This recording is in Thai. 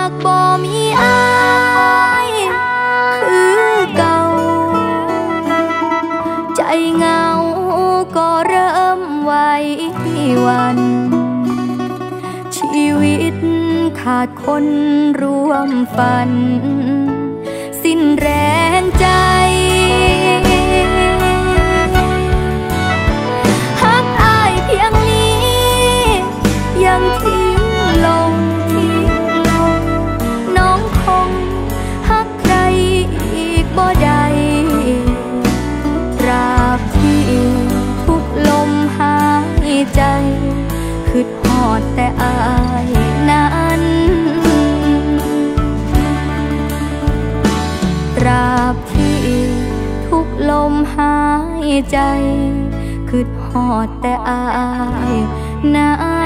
ากบ่มีอายคือเก่าใจเหงาก็เริ่มไหวหวั่นชีวิตขาดคนร่วมฝันสิ้นแรงใจฮักอายเพียงนี้ยังทิ้งลงน้องคงฮักใครอีกบ่ได้ตราบที่ทุกลมหายใจคิดฮอดแต่อายนั้นตราบที่ทุกลมหายใจคิดฮอดแต่อายนั้น